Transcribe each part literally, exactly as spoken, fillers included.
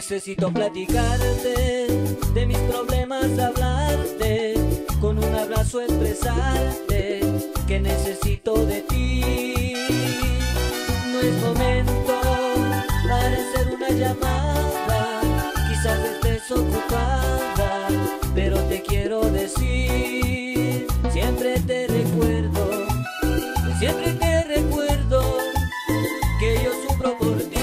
Necesito platicarte de mis problemas, hablarte, con un abrazo expresarte que necesito de ti. No es momento para hacer una llamada, quizás estés ocupada, pero te quiero decir, siempre te recuerdo, siempre te recuerdo que yo sufro por ti.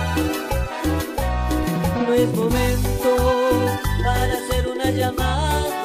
No es momento para hacer una llamada,